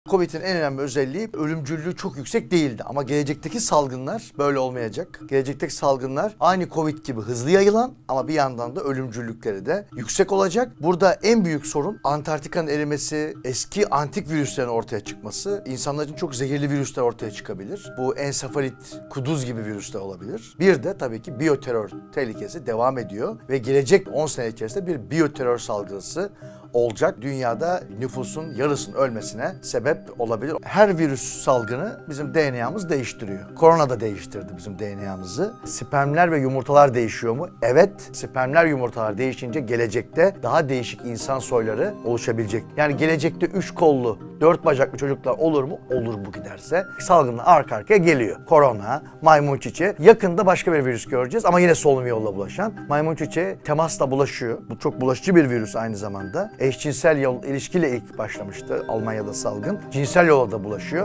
Covid'in en önemli özelliği ölümcüllüğü çok yüksek değildi. Ama gelecekteki salgınlar böyle olmayacak. Gelecekteki salgınlar aynı Covid gibi hızlı yayılan ama bir yandan da ölümcüllükleri de yüksek olacak. Burada en büyük sorun Antarktika'nın erimesi, eski antik virüslerin ortaya çıkması. İnsanlar için çok zehirli virüsler ortaya çıkabilir. Bu ensefalit, kuduz gibi virüsler olabilir. Bir de tabii ki biyoterör tehlikesi devam ediyor. Ve gelecek 10 sene içerisinde bir biyoterör salgısı olacak. Dünyada nüfusun yarısının ölmesine sebep olabilir. Her virüs salgını bizim DNA'mız değiştiriyor. Korona da değiştirdi bizim DNA'mızı. Spermler ve yumurtalar değişiyor mu? Evet. Spermler, yumurtalar değişince gelecekte daha değişik insan soyları oluşabilecek. Yani gelecekte 3 kollu, 4 bacaklı çocuklar olur mu? Olur bu giderse. Salgınlar arka arkaya geliyor. Korona, maymun çiçeği. Yakında başka bir virüs göreceğiz ama yine solunum yolla bulaşan. Maymun çiçeği temasla bulaşıyor. Bu çok bulaşıcı bir virüs aynı zamanda. Eşcinsel ilişkiyle ilk başlamıştı Almanya'da salgın. Cinsel yolla da bulaşıyor.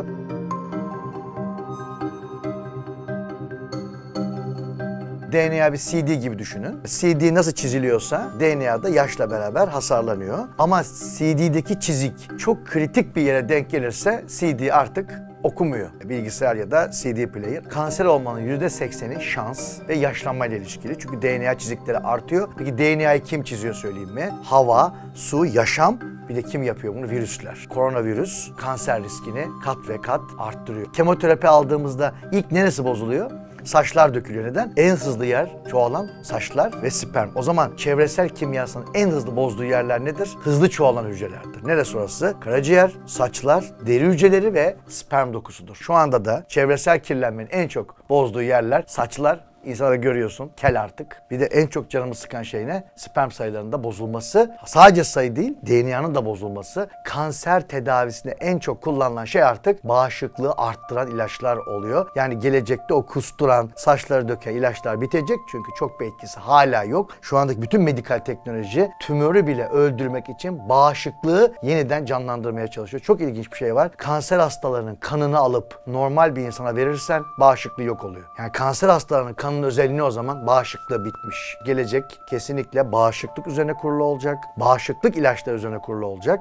DNA bir CD gibi düşünün. CD nasıl çiziliyorsa DNA'da yaşla beraber hasarlanıyor. Ama CD'deki çizik çok kritik bir yere denk gelirse CD artık okumuyor. Bilgisayar ya da CD player. Kanser olmanın %80'i şans ve yaşlanmayla ilişkili. Çünkü DNA çizikleri artıyor. Peki DNA'yı kim çiziyor söyleyeyim mi? Hava, su, yaşam. Bir de kim yapıyor bunu? Virüsler. Koronavirüs kanser riskini kat ve kat arttırıyor. Kemoterapi aldığımızda ilk neresi bozuluyor? Saçlar dökülüyor. Neden? En hızlı yer çoğalan saçlar ve sperm. O zaman çevresel kimyasının en hızlı bozduğu yerler nedir? Hızlı çoğalan hücrelerdir. Neresi orası? Karaciğer, saçlar, deri hücreleri ve sperm dokusudur. Şu anda da çevresel kirlenmenin en çok bozduğu yerler saçlar. İnsanları görüyorsun, kel artık. Bir de en çok canımı sıkan şey ne? Sperm sayılarının da bozulması. Sadece sayı değil, DNA'nın da bozulması. Kanser tedavisinde en çok kullanılan şey artık bağışıklığı arttıran ilaçlar oluyor. Yani gelecekte o kusturan, saçları döken ilaçlar bitecek. Çünkü çok bir etkisi hala yok. Şu andaki bütün medikal teknoloji tümörü bile öldürmek için bağışıklığı yeniden canlandırmaya çalışıyor. Çok ilginç bir şey var. Kanser hastalarının kanını alıp normal bir insana verirsen bağışıklığı yok oluyor. Yani kanser hastalarının kanının özelliğini o zaman bağışıklığı bitmiş. Gelecek kesinlikle bağışıklık üzerine kurulu olacak. Bağışıklık ilaçları üzerine kurulu olacak.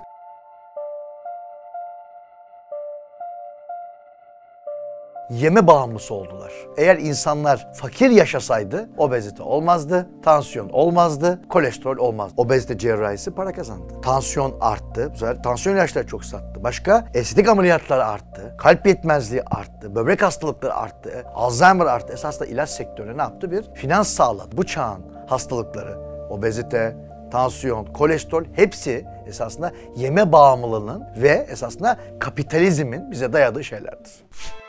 Yeme bağımlısı oldular. Eğer insanlar fakir yaşasaydı obezite olmazdı, tansiyon olmazdı, kolesterol olmazdı. Obezite cerrahisi para kazandı. Tansiyon arttı. Bu sefer tansiyon ilaçları çok sattı. Başka estetik ameliyatlar arttı. Kalp yetmezliği arttı. Böbrek hastalıkları arttı. Alzheimer arttı. Esasında ilaç sektörüne ne yaptı? Bir finans sağladı. Bu çağın hastalıkları, obezite, tansiyon, kolesterol hepsi esasında yeme bağımlılığının ve esasında kapitalizmin bize dayadığı şeylerdir.